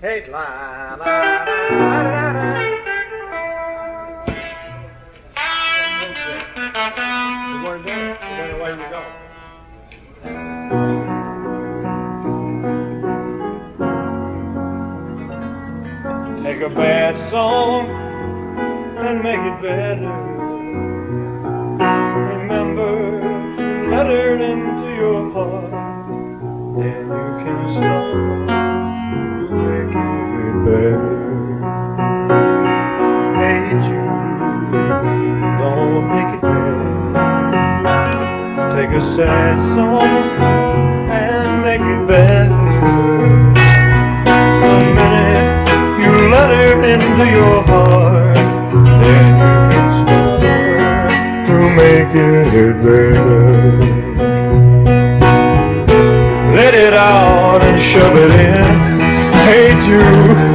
Hey, la, la, la, la, la, la. We're going down. We're going away we go. Take a bad song and make it better. Remember to let her into your heart, then you can start to make it better. Hey Jude, don't make it bad. Take a sad song and make it better. Let her into your heart, then you can start to make it better. Let it out and shove it in. Hey Jude,